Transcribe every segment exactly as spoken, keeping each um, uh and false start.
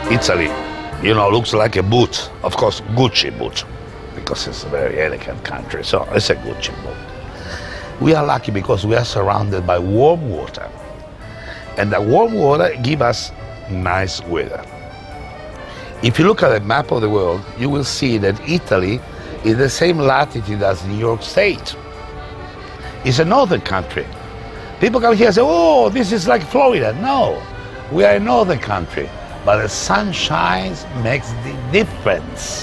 Italy, you know, looks like a boot. Of course, Gucci boot, because it's a very elegant country, so it's a Gucci boot. We are lucky because we are surrounded by warm water. And the warm water gives us nice weather. If you look at the map of the world, you will see that Italy is the same latitude as New York State. It's a northern country. People come here and say, oh, this is like Florida. No, we are a northern country, but the sunshine makes the difference.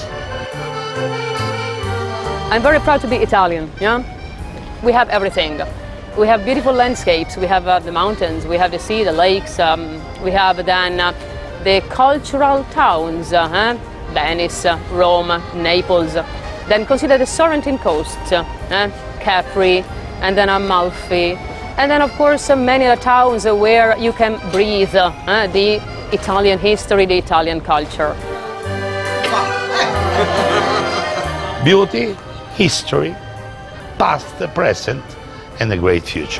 I'm very proud to be Italian, yeah? We have everything. We have beautiful landscapes, we have uh, the mountains, we have the sea, the lakes, um, we have then uh, the cultural towns, uh, eh? Venice, uh, Rome, Naples. Then consider the Sorrentine coast, uh, eh? Capri, and then Amalfi. And then of course uh, many other towns uh, where you can breathe uh, eh? the Italian history, the Italian culture. Beauty, history, past, the present, and a great future.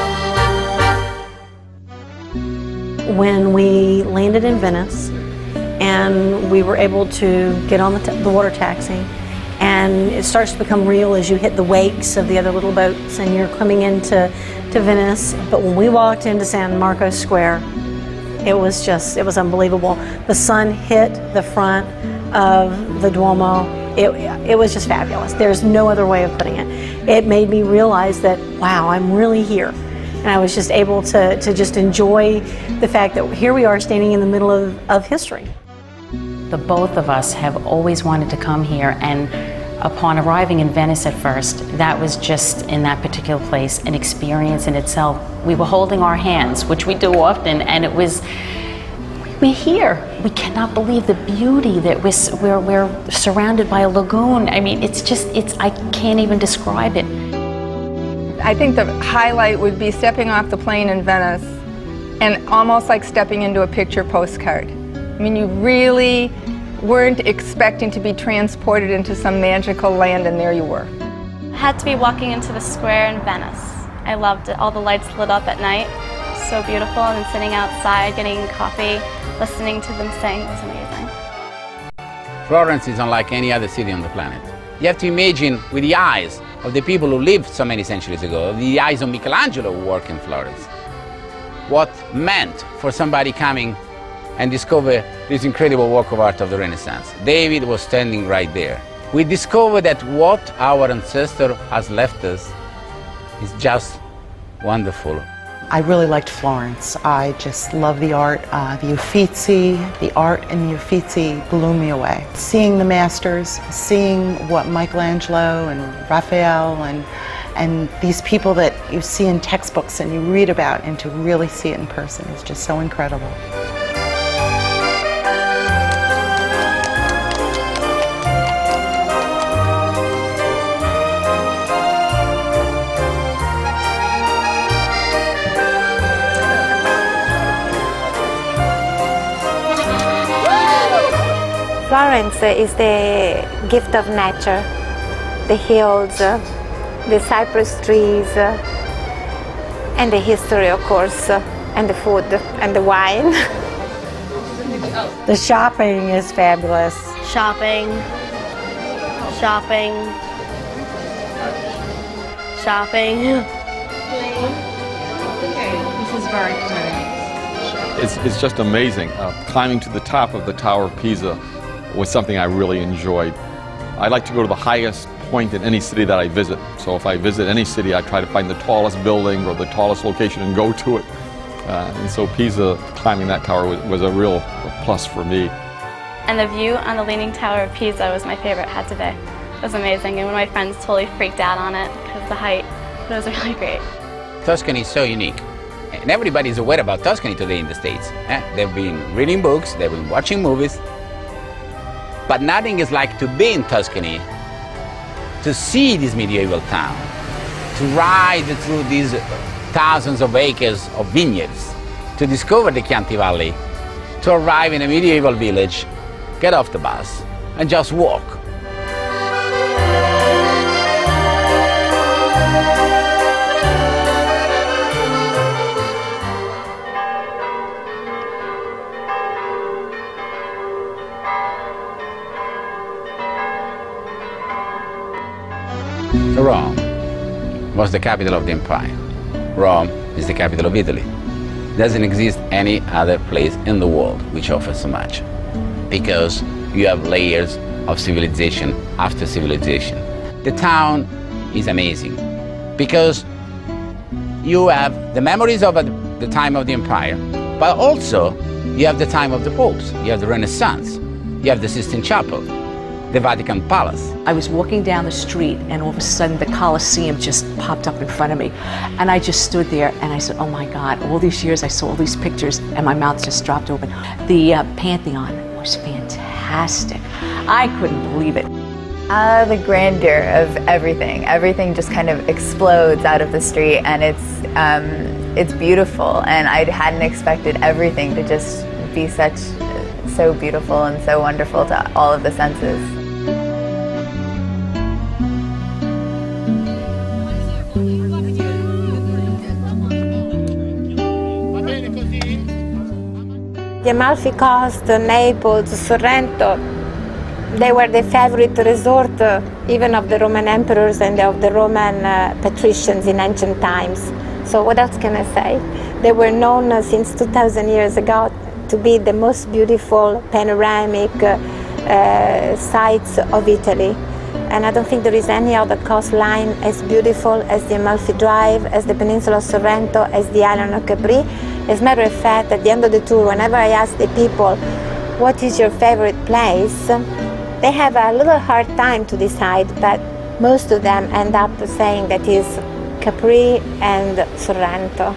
When we landed in Venice and we were able to get on the, t the water taxi, and it starts to become real as you hit the wakes of the other little boats and you're coming into to Venice. But when we walked into San Marco Square, it was just, it was unbelievable. The sun hit the front of the Duomo. It, it was just fabulous. There's no other way of putting it. It made me realize that, wow, I'm really here. And I was just able to, to just enjoy the fact that here we are standing in the middle of, of history. The both of us have always wanted to come here, and upon arriving in Venice at first, that was just, in that particular place, an experience in itself. We were holding our hands, which we do often, and it was, we're here. We cannot believe the beauty that we're, we're, we're surrounded by a lagoon. I mean, it's just, it's, I can't even describe it. I think the highlight would be stepping off the plane in Venice and almost like stepping into a picture postcard. I mean, you really weren't expecting to be transported into some magical land, and there you were. I had to be walking into the square in Venice. I loved it. All the lights lit up at night. So beautiful, and then sitting outside, getting coffee, listening to them sing was amazing. Florence is unlike any other city on the planet. You have to imagine with the eyes of the people who lived so many centuries ago, the eyes of Michelangelo who worked in Florence, what meant for somebody coming and discover this incredible work of art of the Renaissance. David was standing right there. We discovered that what our ancestor has left us is just wonderful. I really liked Florence. I just love the art. Uh, the Uffizi, the art in the Uffizi blew me away. Seeing the masters, seeing what Michelangelo and Raphael and, and these people that you see in textbooks and you read about, and to really see it in person is just so incredible. Florence is the gift of nature, the hills, uh, the cypress trees, uh, and the history, of course, uh, and the food and the wine. The shopping is fabulous. Shopping, shopping, shopping. This is very exciting. It's, it's just amazing. Uh, climbing to the top of the Tower of Pisa was something I really enjoyed. I like to go to the highest point in any city that I visit. So if I visit any city, I try to find the tallest building or the tallest location and go to it. Uh, and so Pisa, climbing that tower was, was a real plus for me. And the view on the Leaning Tower of Pisa was my favorite, had to be. It was amazing, and one of my friends totally freaked out on it because of the height, but it was really great. Tuscany is so unique. And everybody is aware about Tuscany today in the States. Eh? They've been reading books, they've been watching movies. But nothing is like to be in Tuscany, to see this medieval town, to ride through these thousands of acres of vineyards, to discover the Chianti Valley, to arrive in a medieval village, get off the bus, and just walk. Rome was the capital of the empire. Rome is the capital of Italy. Doesn't exist any other place in the world which offers so much, because you have layers of civilization after civilization. The town is amazing because you have the memories of the time of the empire, but also you have the time of the popes, you have the Renaissance, you have the Sistine Chapel, the Vatican Palace. I was walking down the street and all of a sudden the Colosseum just popped up in front of me. And I just stood there and I said, oh my God, all these years I saw all these pictures and my mouth just dropped open. The uh, Pantheon was fantastic. I couldn't believe it. Uh, the grandeur of everything. Everything just kind of explodes out of the street, and it's, um, it's beautiful. And I hadn't expected everything to just be such, so beautiful and so wonderful to all of the senses. The Amalfi Coast, Naples, Sorrento, they were the favorite resort uh, even of the Roman emperors and of the Roman uh, patricians in ancient times. So what else can I say? They were known uh, since two thousand years ago to be the most beautiful panoramic uh, uh, sites of Italy. And I don't think there is any other coastline as beautiful as the Amalfi Drive, as the Peninsula of Sorrento, as the island of Capri. As a matter of fact, at the end of the tour, whenever I ask the people, what is your favorite place? They have a little hard time to decide, but most of them end up saying that is Capri and Sorrento.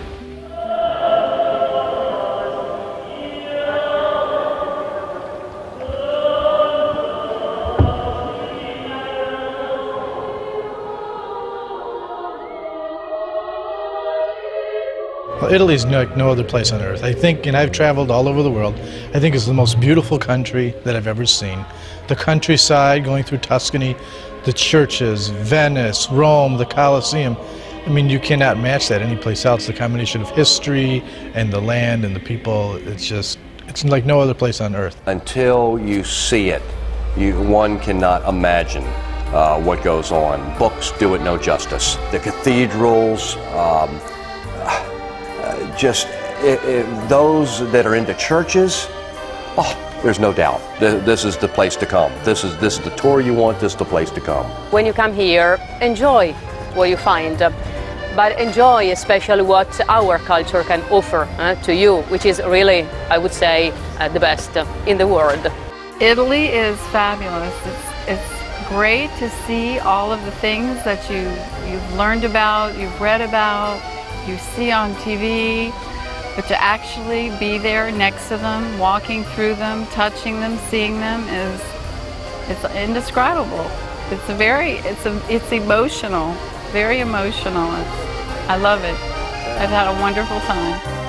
Well, Italy is like no other place on earth. I think, and I've traveled all over the world, I think it's the most beautiful country that I've ever seen. The countryside, going through Tuscany, the churches, Venice, Rome, the Colosseum. I mean, you cannot match that anyplace else. The combination of history and the land and the people, it's just, it's like no other place on earth. Until you see it, you, one cannot imagine uh, what goes on. Books do it no justice. The cathedrals, um, uh, just it, it, those that are into churches, oh, there's no doubt. This is the place to come. This is, this is the tour you want, this is the place to come. When you come here, enjoy what you find, but enjoy especially what our culture can offer uh, to you, which is really, I would say, uh, the best in the world. Italy is fabulous. It's, it's great to see all of the things that you, you've learned about, you've read about, you see on T V, but to actually be there next to them, walking through them, touching them, seeing them is it's indescribable. It's a very, it's a, it's emotional, very emotional. It's, I love it. I've had a wonderful time.